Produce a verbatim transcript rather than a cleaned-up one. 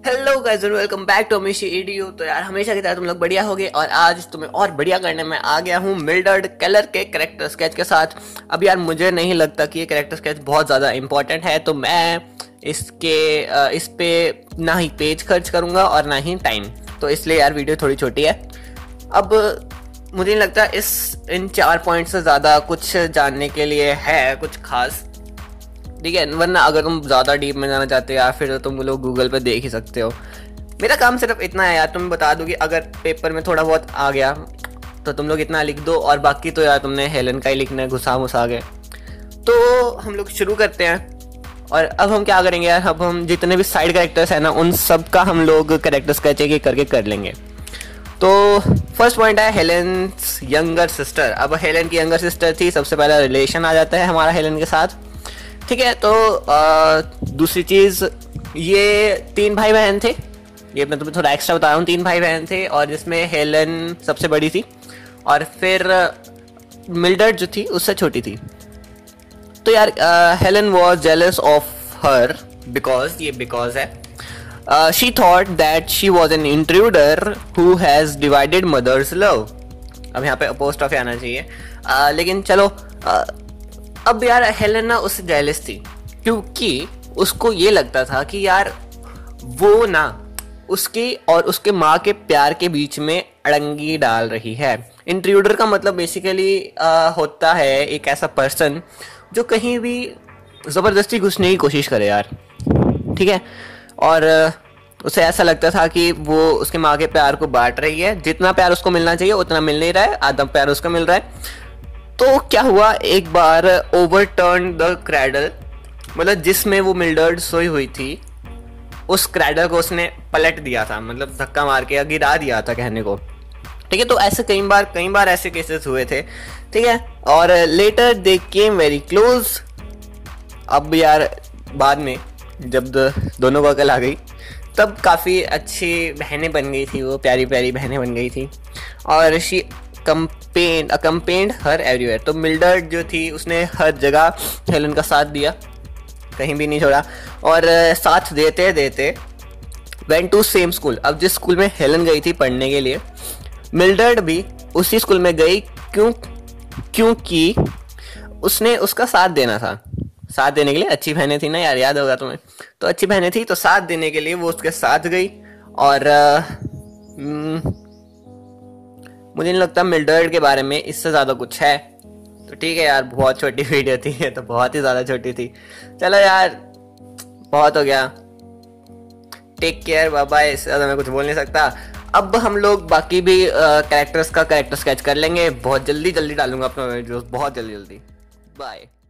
Hello guys and welcome back to Amishi EDU. तो यार हमेशा की तरह तुम लोग बढ़िया होगे और आज तुम्हें और बढ़िया करने में आ गया हूँ मिल्डर्ड कलर के कैरेक्टर स्केच के साथ। अब यार मुझे नहीं लगता कि ये कैरेक्टर स्केच बहुत ज़्यादा इंपॉर्टेंट है, तो मैं इसके इस पे ना ही पेज खर्च करूँगा और ना ही टाइम, तो इसलिए यार वीडियो थोड़ी छोटी है। अब मुझे नहीं लगता इस इन चार पॉइंट से ज़्यादा कुछ जानने के लिए है कुछ खास, ठीक है। वरना अगर तुम ज़्यादा डीप में जाना चाहते हो या फिर तुम लोग गूगल पे देख ही सकते हो। मेरा काम सिर्फ इतना है यार, तुम बता दो कि अगर पेपर में थोड़ा बहुत आ गया तो तुम लोग इतना लिख दो, और बाकी तो यार तुमने हेलन का ही लिखना है घुसा घुसा के। तो हम लोग शुरू करते हैं। और अब हम क्या करेंगे यार, अब हम जितने भी साइड कैरेक्टर्स हैं ना उन सब का हम लोग कैरेक्टर स्केच एक एक करके कर लेंगे। तो फर्स्ट पॉइंट है हेलेन्स यंगर सिस्टर। अब हेलन की यंगर सिस्टर थी, सबसे पहला रिलेशन आ जाता है हमारा हेलन के साथ, ठीक है। तो आ, दूसरी चीज़, ये तीन भाई बहन थे, ये मैं तुम्हें थोड़ा एक्स्ट्रा बता रहा हूँ। तीन भाई बहन थे और जिसमें हेलन सबसे बड़ी थी और फिर मिल्डर्ड जो थी उससे छोटी थी। तो यार Helen was jealous of her because, ये बिकॉज है, she thought that she was an intruder who has divided mother's love. अब यहाँ पे अपोस्ट्रोफी आना चाहिए, uh, लेकिन चलो। uh, अब यार हेलन ना उससे जेलस थी क्योंकि उसको ये लगता था कि यार वो ना उसके और उसके माँ के प्यार के बीच में अड़ंगी डाल रही है। इंट्रूडर का मतलब बेसिकली होता है एक ऐसा पर्सन जो कहीं भी ज़बरदस्ती घुसने की कोशिश करे यार, ठीक है। और उसे ऐसा लगता था कि वो उसके माँ के प्यार को बांट रही है, जितना प्यार उसको मिलना चाहिए उतना मिल नहीं रहा है, आधा प्यार उसको मिल रहा है। तो क्या हुआ, एक बार ओवरटर्न द क्रैडल, मतलब जिसमें वो मिल्डर्ड सोई हुई थी उस क्रैडल को उसने पलट दिया था, मतलब धक्का मार के गिरा दिया था कहने को, ठीक है। तो ऐसे कई बार कई बार ऐसे केसेस हुए थे, ठीक है। और later they came very close. अब यार बाद में जब दोनों को अकल आ गई तब काफ़ी अच्छी बहनें बन गई थी, वो प्यारी प्यारी बहनें बन गई थी। और she companied accompanied her everywhere. तो मिल्डर्ड जो थी उसने हर जगह हेलन का साथ दिया, कहीं भी नहीं छोड़ा। और साथ देते देते वेंट टू सेम स्कूल। अब जिस स्कूल में हेलन गई थी पढ़ने के लिए, मिल्डर्ड भी उसी स्कूल में गई। क्यों? क्योंकि उसने उसका साथ देना था। साथ देने के लिए, अच्छी बहनें थी ना यार, याद होगा तुम्हें, तो अच्छी बहनें थी तो साथ देने के लिए वो उसके साथ गई। और आ, मुझे नहीं लगता मिल्डर्ड के बारे में इससे ज़्यादा कुछ है, तो ठीक है यार। बहुत छोटी वीडियो थी ये, तो बहुत ही ज़्यादा छोटी थी। चलो यार बहुत हो गया, टेक केयर, बाय बाय। इससे ज़्यादा मैं कुछ बोल नहीं सकता। अब हम लोग बाकी भी कैरेक्टर्स का कैरेक्टर स्केच कर लेंगे, बहुत जल्दी जल्दी डालूंगा अपना वीडियो, बहुत जल्दी जल्दी। बाय।